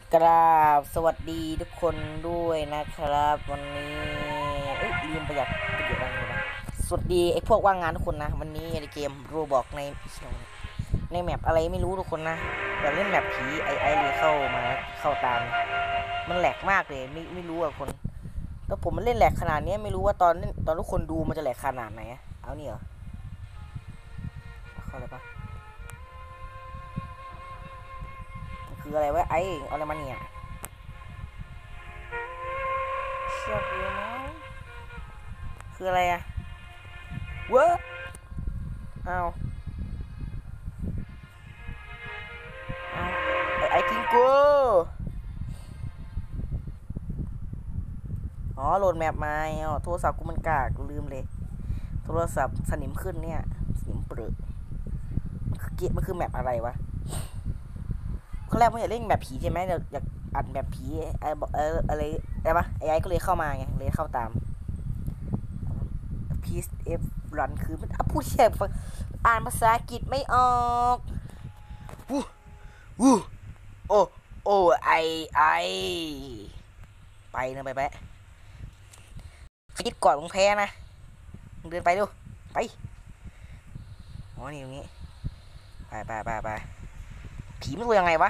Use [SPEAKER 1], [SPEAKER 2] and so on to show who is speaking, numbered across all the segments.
[SPEAKER 1] กราบสวัสดีทุกคนด้วยนะครับวันนี้ลืมประโยชน์อะไรนะสวัสดีไอ้พวกว่างงานทุกคนนะวันนี้ในเกมโรบอกในแมปอะไรไม่รู้ทุกคนนะแบบเล่นแมปผีไอเลยเข้าตามมันแหลกมากเลยไม่รู้อะคนแล้วผมมันเล่นแหลกขนาดนี้ไม่รู้ว่าตอนทุกคนดูมันจะแหลกขนาดไหนเอานี่เหรอเข้าเลยปะมันคืออะไรวะไอเอาอะไรมาเนี่ยเชือกเยอะมั้งคืออะไรอะเว้อเอาไอทิงโกอ๋อโหลดแมปมาอ๋อโทรศัพท์กูมันกากลืมเลยโทรศัพท์สนิมขึ้นเนี่ยสนิมเปรอะมันคือแมปอะไรวะคนแรกไม่อยากเล่นแมปผีใช่ไหมอยากอัดแมปผีไอ้บอกอะไรได้ปะไอ้ก็เลยเข้ามาไงเลยเข้าตาม Peace F Run คือมันพูดเชี่ยอ่านภาษาอังกฤษไม่ออกวู้วู้โอ้โอ้ไอไปนะไปคิดก่อนมึงแพ้นะมึงเดินไปดูไปอ๋อนี่ตรงนี้ไปผีมันตัวยังไงวะ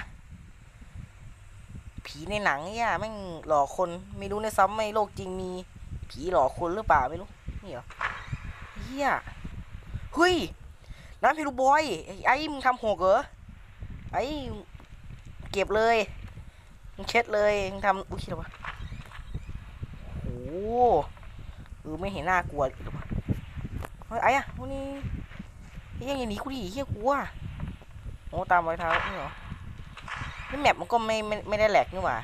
[SPEAKER 1] ผีในหนังเนี่ยแม่งหลอกคนไม่รู้ในซ้ำไม่โลกจริงมีผีหลอกคนหรือเปล่าไม่รู้นี่เหรอเฮียเฮ้ยน้ำพิรูบอยไอ้มึงทำหกเหรอไอ้เก็บเลยมึงเช็ดเลยมึงทำอุ้ยคิดว่าโอ้ไม่เห็นน่ากลัวหรอวะเฮ้ยไอ้อะวันนี้ยังหนีกูดิเฮียกูอะโอ้ตามรอยเท้านี่เหรอนี่แมปมันก็ไม่ได้แหลกนี่หว่า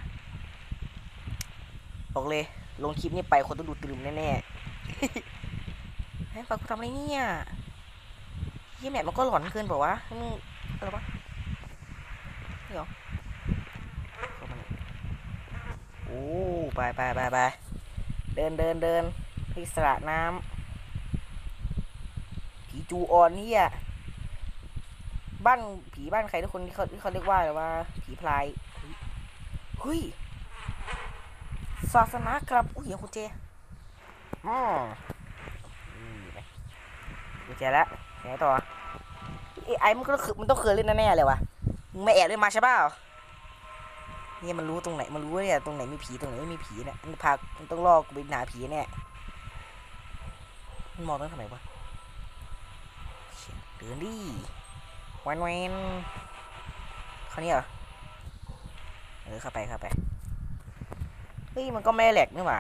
[SPEAKER 1] บอกเลยลงคลิปนี้ไปคนต้องดูตรึมแน่ๆให้ฝากกูทำอะไรเนี่ยเฮียแมปมันก็หลอนเกินเปล่าวะมึงอะไรวะนี่เหรอโอ้ไปเดินที่สระน้ำผีจูออนนี่อ่ะบ้านผีบ้านใครทุกคนที่เขาเรียกว่าอะไรว่าผีพลายเฮ้ยศาสนาครับอุ้ยคุณเจอ๋อกุญแจแล้วไหนต่อไอ้มันต้องเคยเล่นแน่ๆเลยวะมึงไม่แอบเล่นมาใช่เปล่าเนี่ยมันรู้ตรงไหนมันรู้เนี่ยตรงไหนมีผีตรงไหนไม่มีผีเนี่ยมันต้องล่อกูไปหาผีเนี่ยมันมองตรงทำไมวะเดินดิวันเขาเนี่ยเหรอเข้าไปเฮ้ยมันก็ไม่แหลกนี่หว่า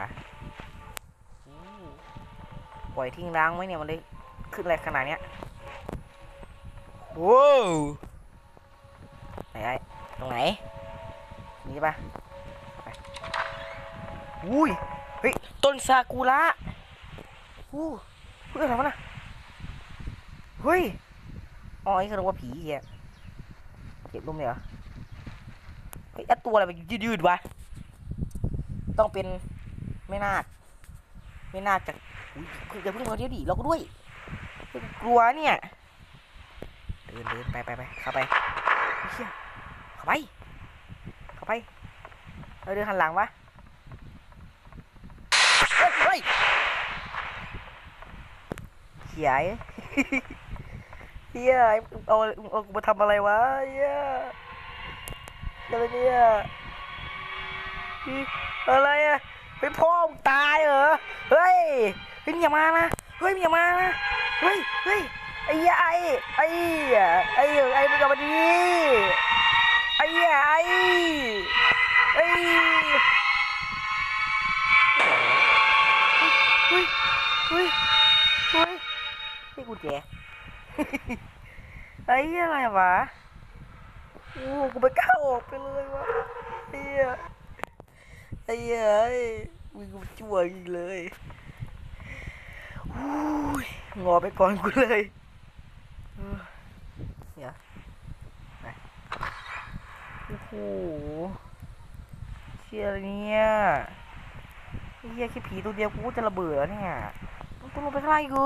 [SPEAKER 1] ปล่อยทิ้งร้างไว้เนี่ยมันเลยขึ้นอะไรขนาดเนี้ยว้าวไหนตรงไหนนี่ปะไปอุ้ยเฮ้ยต้นซากุระอู้เฮ้ยอะไรวะน่ะเฮ้ยอ๋อไอ้คือว่าผีเหี้ยเก็บลมเลยเหรอเฮ้ยตัวอะไรมันยืดวะต้องเป็นไม่น่าจากอุ้ยอย่าเพิ่งมาเที่ยวดิเราก็ด้วยกลัวเนี่ยเดินไปเข้าไปเฮียเข้าไปเราเดินหันหลังวะเฮ้ยเฮียเฮียเอากูมาทำอะไรวะเฮียอะไรเนี่ยอะไรอะเฮ้ยพ่อมึงตายเหรอเฮ้ยอย่ามานะเฮ้ยอย่ามานะเฮ้ยไอ้ยายไอ้มึงกลับมาดีไอ้ยายไอ้เฮ้ยเฮ้ยเฮ้ยนี่กุญแจไอ้อะไรวะโอ้กูไปก้าวออกไปเลยวะไอ้มึงกูชั่วอีกเลยงอไปก่อนกูเลยเดี๋ยวไปโอ้โหเชี่ยอะไรเนี่ยเฮียแค่ผีตัวเดียวกูจะระเบิดเนี่ยมึงต้องลงไปข้างล่างกู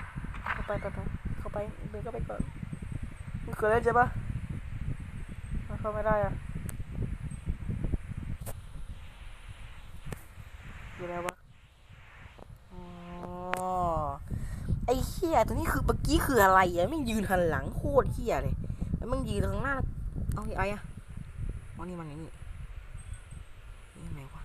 [SPEAKER 1] เข้าไปเดินเข้าไปก่อนมึงเคยเล่นใช่ปะเข้าไม่ได้อะอยู่แล้ววะอ๋อไอ้เหี้ยตัวนี้คือเมื่อกี้คืออะไรอะไม่ยืนหันหลังโคตรเหี้ยเลยแล้วมึงยืนตรงหน้าเอาไอ้อะอ๋อนี่มันนี่ไงวะ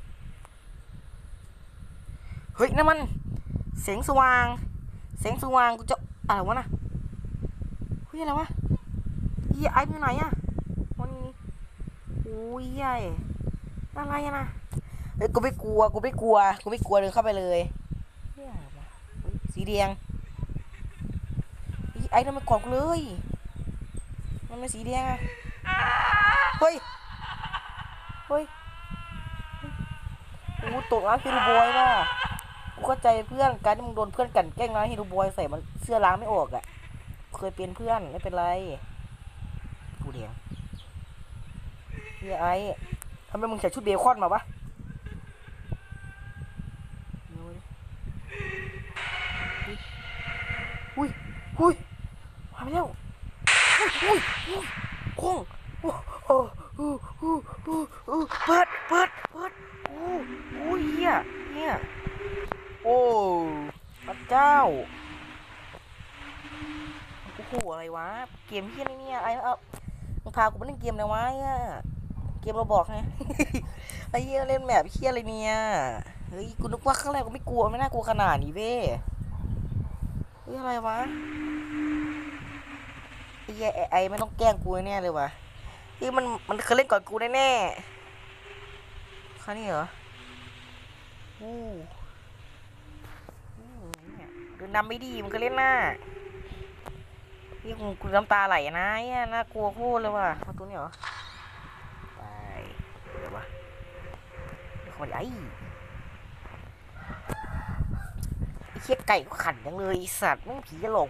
[SPEAKER 1] เฮ้ยนั่นมันแสงสว่างกูจะอะไรวะน่ะเฮ้ยอะไรวะเหี้ยไอ้อยู่ไหนอะวันนี้โอ้ยใหญ่อะไรอะนะเฮ้ยกูไม่กลัวเดินเข้าไปเลยเหี้ยอะไรวะสีแดงไอ้นั่นมันกอดกูเลยมันเป็นสีแดงอะเฮ้ยกูตกน้ำฮิโรบอยว่ะกูเข้าใจเพื่อนการที่มึงโดนเพื่อนกันแกล้งน้ำฮิโรบอยใส่มันเสื้อล้างไม่ออกอะเคยเป็นเพื่อนไม่เป็นไรกูแดงเฮียไอ้ทำไมมึงใส่ชุดเบคอนมาปะอุ้ยมาไปแล้วอุ้ยคงโอ้เปิดโอ้ยเฮียโอ้พระเจ้าโอ้โหอะไรวะเกมเฮียนี่เนี่ยไอ้มึงพากูไปเล่นเกมอะไรวะเนี่ยเกมเราบอกไงไอ้เฮียเล่นแบบเฮียอะไรเนี่ยเฮ้ยกูนึกว่าครั้งแรกกูไม่กลัวไม่น่ากลัวขนาดนี้เว้ยเฮ้ยอะไรวะไอ้เฮียไอ้ไม่ต้องแกล้งกูแน่เลยวะที่มันเคยเล่นก่อนกูแน่ๆครั้งนี้เหรออู้เนี่ยเดินนำไม่ดีมันก็เล่นหน้านี่กูน้ำตาไหลนะเนี่ยน่ากลัวโคตรเลยว่ะมาตัวนี้เหรอไปเดี๋ยววะคนไอ้เชี่ยไก่ก็ขันยังเลยสัตว์มึงผีจะหลอก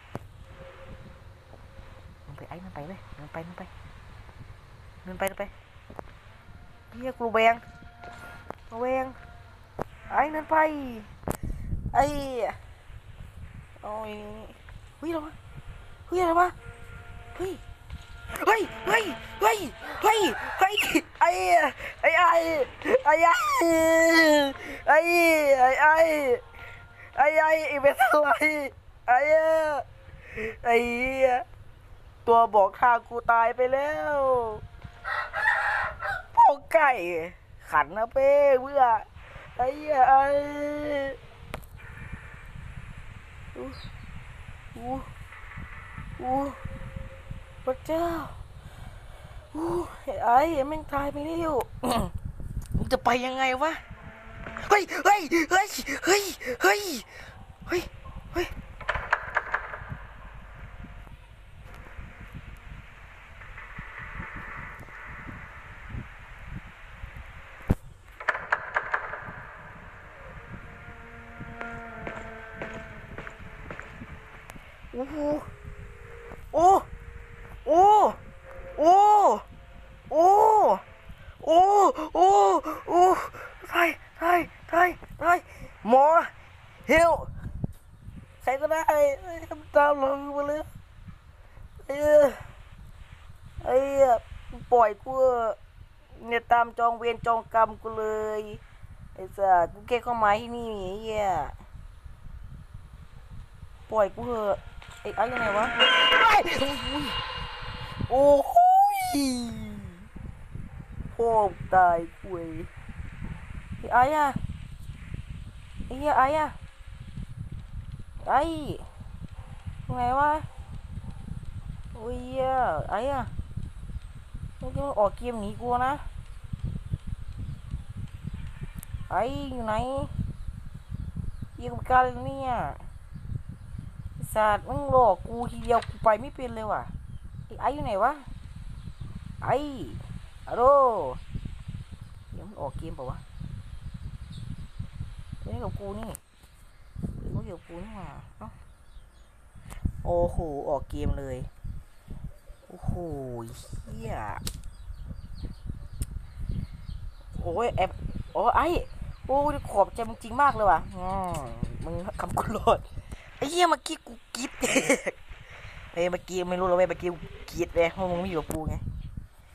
[SPEAKER 1] มันไปไอ้มันไปเลยมันไปเฮียกูแวงไอ้นั่นไปไอ้โอ้ยเฮ้ยอะไรวะเฮ้ยไอ้ไอ้ไอ้ไอ้ไอ้เป็นอะไรไอ้ตัวบอกทางกูตายไปแล้วพวกไก่ขันนะเป้เพื่อไอ้พระเจ้าไอ้แม่งตายไปแล้วมึงจะไปยังไงวะเฮ้ยโอ้โหโอ้โอ้โอ้โอ้โอ้โอ้ไทยหมอเฮลใครก็ได้ทำตามหลังมาเลยไอ้ปล่อยกูเนี่ยตามจองเวรจองกรรมกูเลยไอ้สัสกูแค่เข้ามาที่นี่เฮียปล่อยกูเถอะไอ้ยังไงวะโอ้โหพ่อตายคุยไอ้อะไอ้เหี้ยไอ้อะไอ้ยังไงวะโอ้ยไอ้อะมึงจะออกเกมหนีกูนะไอ้อยู่ไหนยิงกันเนี่ยสัตว์มึงหลอกกูทีเดียวกูไปไม่เป็นเลยว่ะไอ้อยู่ไหนวะไอ้ฮัลโหลเดี๋ยวมันออกเกมเปล่าวะเล่นกับกูนี่มันอยู่กับกูนี่มาโอ้โหออกเกมเลยโอ้โหเฮียโอ้ยแอบโอ้ไอ้โอ้ยขอบใจมึงจริงมากเลยว่ะมึงคำกูโหลดไอ้เหี้ยเมื่อกี้กูกรี๊ดเมื่อกี้ไม่รู้เลยเมื่อกี้กูกรี๊ดเลยเพราะมึงไม่อยู่กับกูไง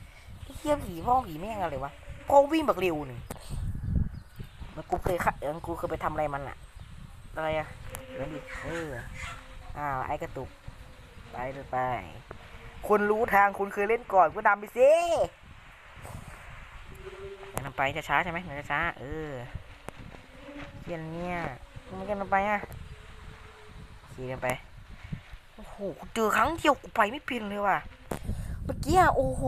[SPEAKER 1] ฮียผีพ่อผีแม่งอะไรวะพ่อวิ่งแบบเร็วหนึ่งมันกูเคยกูเคยไปทำอะไรมันอะอะไรอะเดี๋ยวดิไอ้กระตุกไปคนรู้ทางคุณเคยเล่นก่อนก็ดำไปสินำไปจะช้าใช่ไหมจะช้าเขียนเนี่ยมันกันไปอ่ะขี่กันไปโอ้โหกูเจอครั้งเดียวกูไปไม่เป็นเลยว่ะเมื่อกี้โอ้โห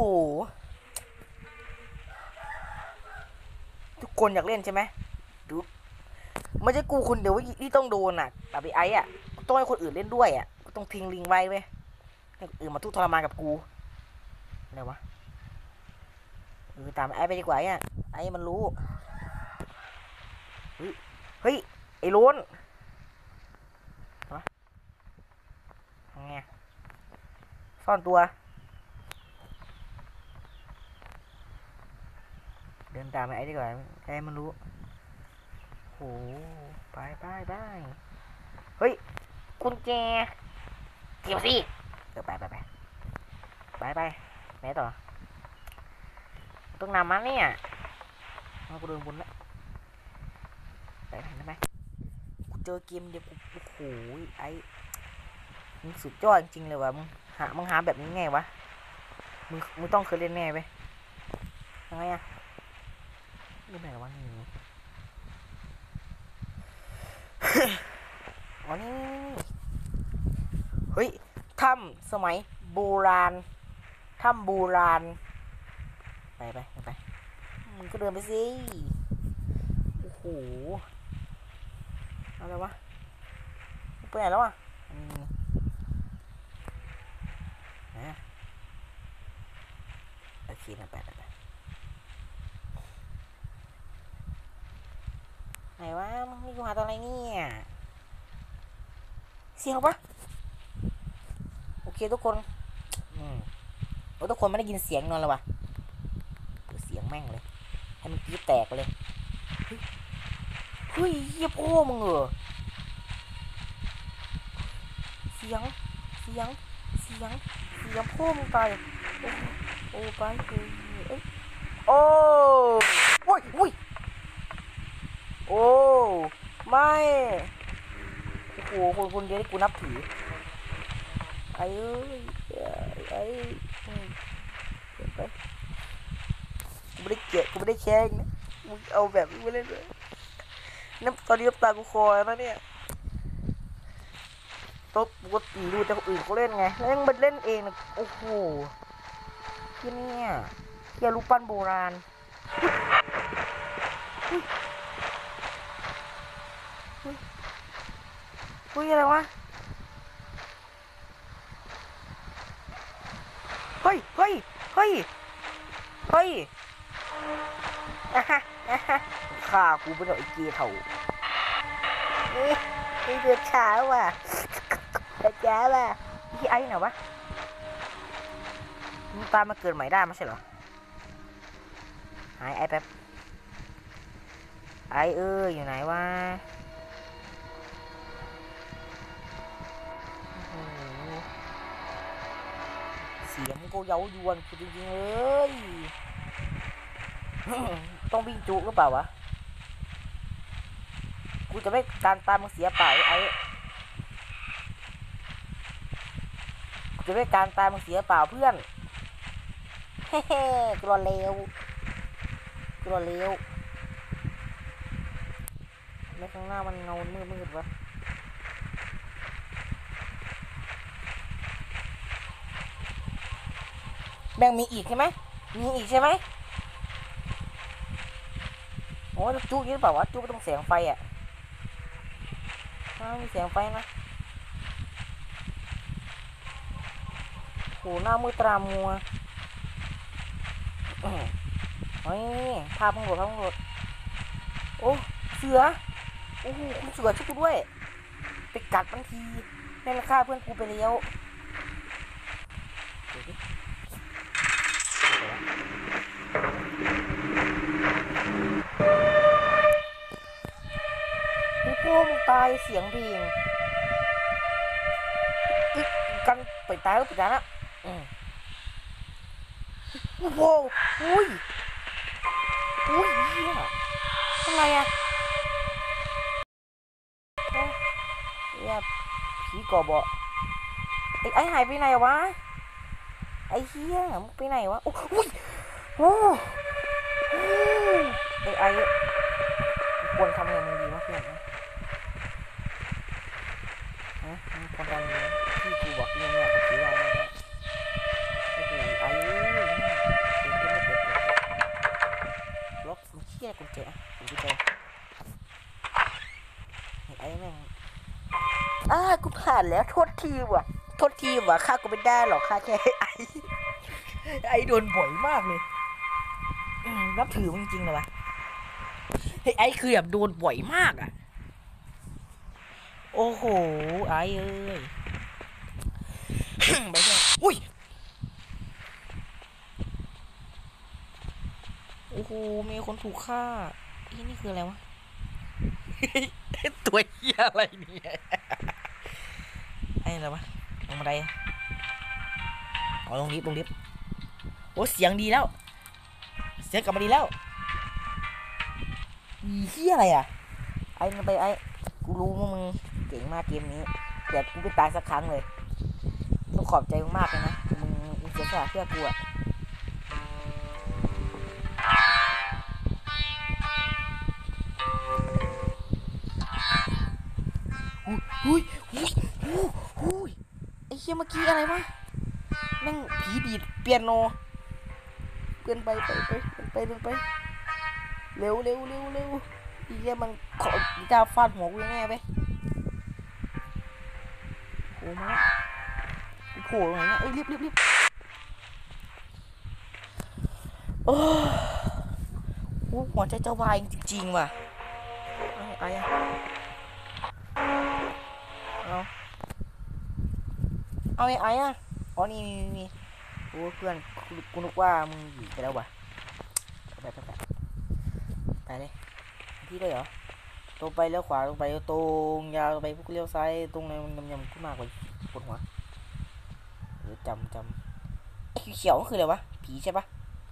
[SPEAKER 1] ทุกคนอยากเล่นใช่ไหมดูไม่ใช่กูคนเดียวที่ต้องโดนอ่ะแต่ไปไอ้อะต้องให้คนอื่นเล่นด้วยอ่ะก็ต้องทิ้งลิงไว้เว้ยให้คนอื่นมาทุกทรมานกับกูอะไรวะตามไอ้ไปดีกว่าอ่ะไอ้มันรู้เฮ้ยไอ้ล้นทำไงซ่อนตัวเดินตามไอ้ดีกว่าไอ้มันรู้โหไปเฮ้ยกุญแจเกี่ยวสิไปไหนต่อต้องนำมันเนี่ยเอากูเดินบนละไปได้ไหมกูเจอเกมเดียวกูโอ้โหไอ้มึงสุดยอดจริงเลยว่ะมึงหาแบบนี้ไงวะมึงต้องเคยเล่นแน่ไปยังไงอะนี่ไหนวะนี่อ๋อนี่เฮ้ยถ้ำสมัยโบราณถ้ำโบราณไปมึงก็เดินไปสิโอ้โหอะไรวะไปไหนแล้วอ่ะโอเคนะไปไหนวะมึงนี่กูหาตัวอะไรเนี่ยเสียงปะโอเคทุกคนโอ้ทุกคนไม่ได้ยินเสียงนอนเลยวะเสียงแม่งเลยให้มันกรี๊ดแตกเลยเฮ้ยเยี่ยพ่อมึงเหรอเสียงพ่อมึงตายโอ้ไปโอ้ยโอ้ไม่โอ้โหคนเดียวที่กูนับถือไอ้ไปกูไม่ได้เกลียดกูไม่ได้แช่งนะมึงเอาแบบนี้มาเล่นเลยน้ำตอนนี้น้ำตากูคอแล้วเนี่ยโต๊ะปกติดูแต่คนอื่นเขาเล่นไงแล้วยังมาเล่นเองนะโอ้โหที่นี่เกี่ยรูปปั้นโบราณเฮ้ยอะไรวะเฮ้ยฆ่ากูเป็นไอ้เกย์เถ่านี่เดือดช้าว่ะจ้าว่ะพี่ไอ้ไหนวะมึงตามมาเกิดใหม่ได้ไม่ใช่เหรอหายไอ้แป๊บไอ้อยู่ไหนวะเสียงกูเย้ายวนกูจริงๆเลยต้องวิ่งจุกหรือเปล่าวะกูจะไม่การตามมึงเสียเปล่าไอ้กูจะไม่การตามมึงเสียเปล่าเพื่อนเฮ้กลัวเลวในข้างหน้ามันเงามืดวะแบ่งมีอีกใช่ไหมโอ้ยจุ๊กยืดเปล่าวะจุ๊กต้องเสียงไฟอ่ะมีเสียงไฟนะโหหน้ามืดตรามัวเฮ้ยภาพมึงหลดโอ้เสือโอ้โหคุณเสือช่วยกูด้วยไปกัดมันทีแม่งฆ่าเพื่อนกูไปแล้วพี่พ่อมึงตายเสียงเพลงกันไปตายแล้วไปตายแล้วโอ้โหอุ้ยอุ้ยเฮียอะไรอะเฮียผีกอบอะไอ้หายไปไหนวะไอ้เฮียมึงไปไหนวะโอ้ยโอ้ไอ้ควรทำยังไงมึงดีวะเพื่อนนะมึงควรทำยังไงที่กูบอกเนี่ยกับผีได้ไหมโอ้โหล็อกมันเชี่ยกุญแจกุญแจไอ้แม่งกูผ่านแล้วโทษทีว่ะค่ากูไม่ได้หรอกค่าแค่ไอ้โดนบ่อยมากเลยนับถือจริงๆเลยวะไอ้คือแบบโดนบ่อยมากอ่ะโอ้โหไอ้เอ้ยไปเลยอุ้ยโอ้โหมีคนถูกฆ่านี่คืออะไรวะตัวเหี้ยอะไรเนี่ยไอ้อะไรวะลงมาได้ลงลิฟต์โอ้เสียงดีแล้วเสียงกลับมาดีแล้วเหี้ยอะไรอ่ะไอ้มันไปกูรู้ว่ามึงเก่งมากเกมนี้แต่กูไปตายสักครั้งเลยต้องขอบใจมากเลยนะมึงเสียสละเพื่อกูอ่ะอุ้ยไอ้เหี้ยเมื่อกี้อะไรวะแม่งผีดีดเปียโนเปลี่ยนไปเร็วไอ้เหี้ยมันขอกีตาร์ฟาดหัวกูแน่ไปโอ้มาโผล่ตรงไหนเนี่ยรีบโอ้หัวใจจะวายจริงๆว่ะไอ้เอาไอ้อะอ๋อนี่โอ้เพื่อนกูนึกว่ามึงหนีไปแล้วว่ะไปเลยพี่ได้เหรอตรงไปแล้วขวาตรงไปตรงยาวไปพวกเลี้ยวซ้ายตรงไหนมันยำขึ้นมากกว่าปวดหัวหรือจำไอ้เขียวคืออะไรวะผีใช่ปะ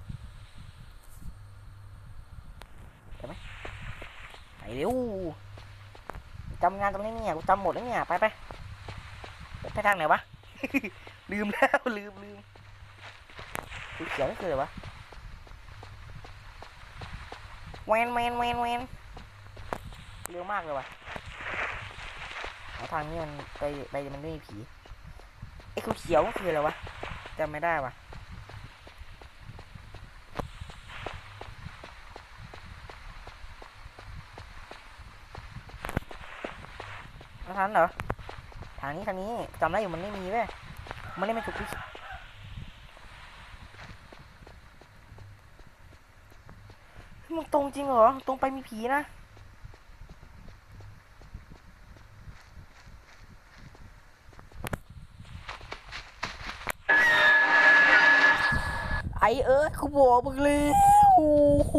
[SPEAKER 1] ใช่ไหมไปเร็วจำงานตรงนี้เนี่ยกูจำหมดแล้วเนี่ยไปทางไหนวะ ลืมแล้วลืมสีเขียวนี่คืออะไรวะแวนเร็วมากเลยวะทางนี้มันไปมันไม่มีผีไอ้เขียวนี่คืออะไรวะจำไม่ได้วะทางเหรอทางนี้จำได้อยู่มันไม่มีเว้ยมันไม่ถูกที่มึงตรงจริงเหรอตรงไปมีผีนะไอกูบอกมึงเลยโอ้โห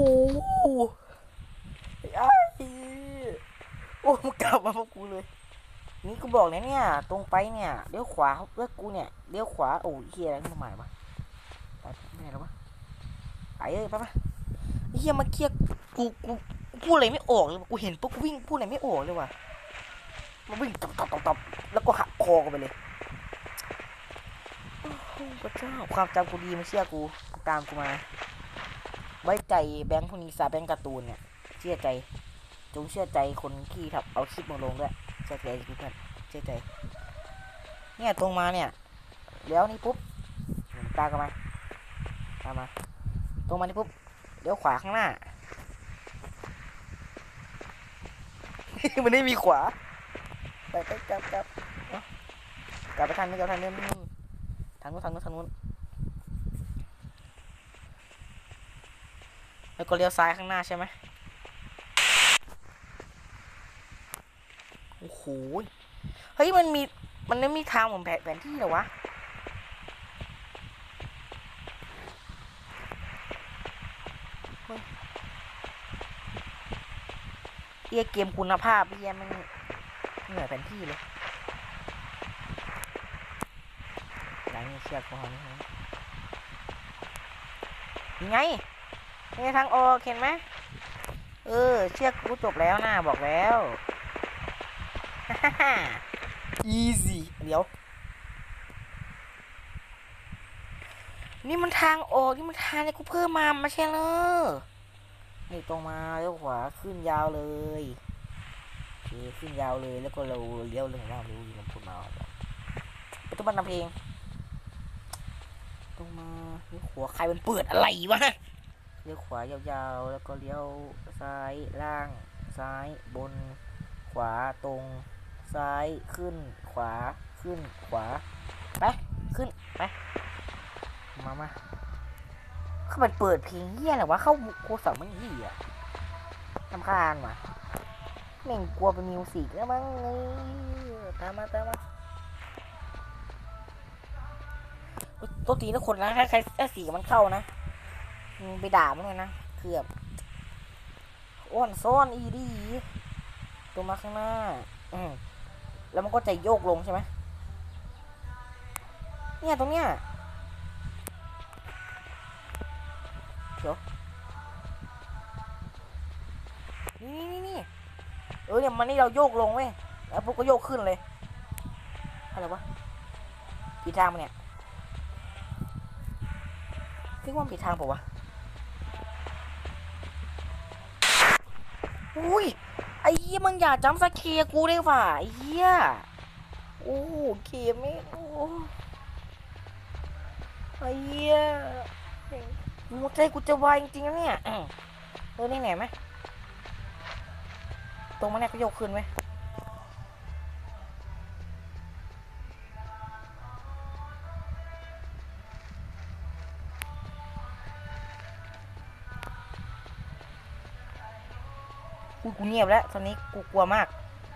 [SPEAKER 1] ไอ้โอ้มึงกลับมาพวกกูเลยนี่กูบอกเนี่ยตรงไปเนี่ยเลี้ยวขวาเลือกกูเนี่ยเลี้ยวขวาโอ้ยเฮียอะไรขึ้นมาใหม่ปะไปไม่ไหนแล้ววะไปเฮียมาเครียดกูพูดอะไรไม่ออกเลยกูเห็นปุ๊บกูวิ่งพูดอะไรไม่ออกเลยว่ะมันวิ่งตบแล้วก็หักคอกันไปเลยพระเจ้าความจำกูดีไม่เชื่อกูตามกูมาไว้ใจแบงค์พวกนี้ซาแบงค์การ์ตูนเนี่ยเชื่อใจจงเชื่อใจคนที่ทำเอาคลิปมาลงด้วยเชื่อใจกูเพื่อนเชื่อใจเนี่ยตรงมาเนี่ยแล้วนี่ปุ๊บตามกันมาตรงมานี่ปุ๊บเดี๋ยวขวาข้างหน้า มันไม่มีขวาไปกลับไปทางนี้ทางนู้นแล้วก็เลี้ยวซ้ายข้างหน้าใช่ไหมโอ้โหเฮ้ยมันไม่มีทางเหมือนแผนที่เหรอวะเกมคุณภาพมันเหนือแผนที่เลยไหนมีเชือกของเขายังไงนี่ทางออกเห็นไหมเชือกกูจบแล้วนะบอกแล้วeasy เดี๋ยวนี่มันทางออกนี่มันทางที่กูเพิ่มมาไม่ใช่เหรอนี่ตรงมาเลี้ยวขวาขึ้นยาวเลยโอเคขึ้นยาวเลยแล้วก็เราเลี้ยวเรื่องราวรู้อยู่มันพูดมาไปต้องมาทำเพลงตรงมาเลี้ยวขวาใครมันเปิดอะไรวะเลี้ยวขวายาวๆแล้วก็เลี้ยวซ้ายล่างซ้ายบนขวาตรงซ้ายขึ้นขวาขึ้นขวาไปขึ้นไปมาเขาเปิดเพลงเฮียอะไรวะเข้าโคสับมันเฮียทำคานว่ะแม่งกลัวเป็นมิวสิกแล้วมั้งตามมาตัวตีนะคนนะใครสีมันเข้านะไปด่ามันเลยนะคือแบบอ้อนซ้อนอีดีตัวมาข้างหน้าแล้วมันก็จะโยกลงใช่ไหมเนี่ยตรงเนี้ยเดี๋ยวนี่เนี่ยมันนี่เราโยกลงเว้ยแล้วพวกก็โยกขึ้นเลยอะไรวะผิดทางมันเนี่ยคิดว่าผิดทางเปล่าวะอุ้ยไอ้เหี้ยมึงอย่าจำสเกียร์กูได้ป่ะไอ้เหี้ยโอ้เกมไม่โอ้ไอ้เหี้ยหัวใจกูจะวายจริงๆนะเนี่ยนี่ไหนไหมตรงมันเนี่ยก็โยกขึ้นไหมกูเงียบแล้วตอนนี้กูกลัวมาก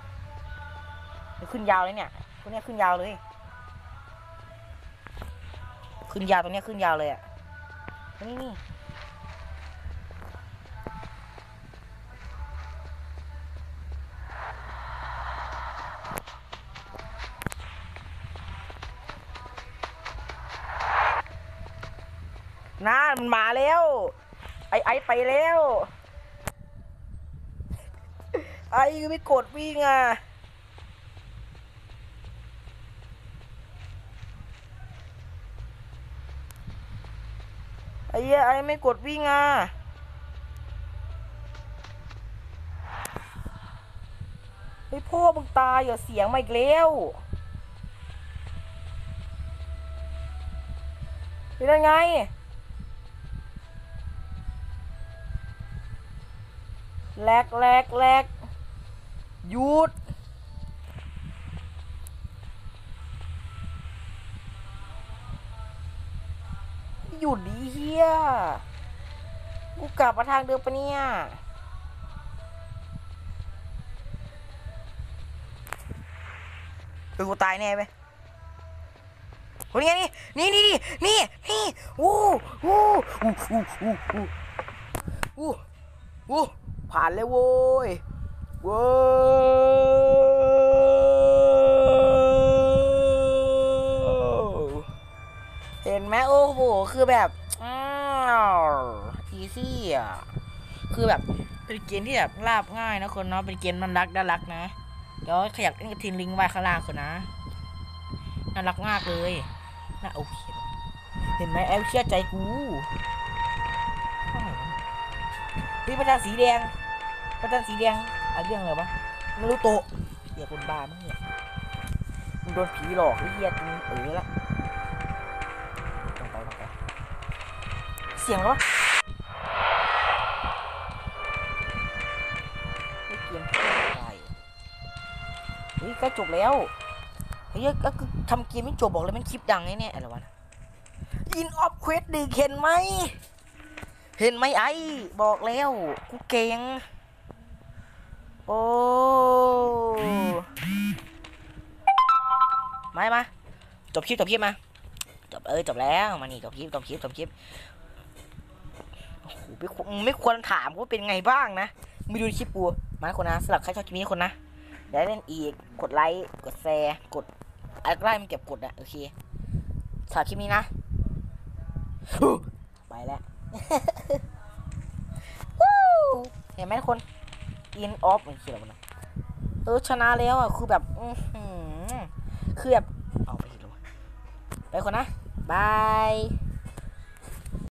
[SPEAKER 1] ขึ้นยาวเลยเนี่ยตัวเนี้ยขึ้นยาวเลยขึ้นยาวตัวเนี้ยขึ้นยาวเลยอ่ะนี่น่ามันมาแล้วไอไปแล้วไอไม่กดวิ่งอ่ะไอ้ไม่กดวิ่งอ่ะไอพ่อมึงตายอย่าเสียงมาอีกแล้วเป็นยังไงแลกหยุดดีเฮียกูกลับมาทางเดิมปะเนี่ยกูตายแน่ไหมคนนี้นี่วู้ผ่านเลยโว้ยเห็นไหมโอ้โหคือแบบอีซี่อ่ะคือแบบเป็นเกมที่แบบราบง่ายนะคนเนาะเป็นเกมมันน่ารักนะเดี๋ยวขยับเล่นกระทินลิงไว้ข้างล่างคนนะน่ารักมากเลยน่าโอเคเห็นไหมแอลเชื่อใจกูพี่ประธานสีแดงอะไรเรื่องอะไรวะไม่รู้โตเหี้ยคนบ้ามั้งเนี่ยมึงโดนผีหลอกไอ้เหี้ยมึงละต้องไปเสียงแล้ววะไม่เกมตายเฮ้ยใกล้จบแล้วเฮ้ยก็คือทำเกมไม่จบบอกเลยมันคลิปดังเนี่ยอะไรวะอินออฟเควสดีเห็นไหมไอ้บอกแล้วกูเก่งโอ้มาจบคลิปมาจบแล้วมานี่จบคลิปโอ้โหไม่ควรถามว่าเป็นไงบ้างนะไม่ดูคลิปกูมาคนนะสำหรับใครชอบคลิปนี้คนนะเดี๋ยวเล่นอีกกดไลค์กดแชร์กดอะไรมันเก็บกดอะโอเคสำหรับคลิปนี้นะไปแล้ววู้เห็นไหมทุกคน in off มันคืออะไรวะนะชนะแล้วอ่ะคือแบบคือแบบเอาไปทีละไปคนนะบาย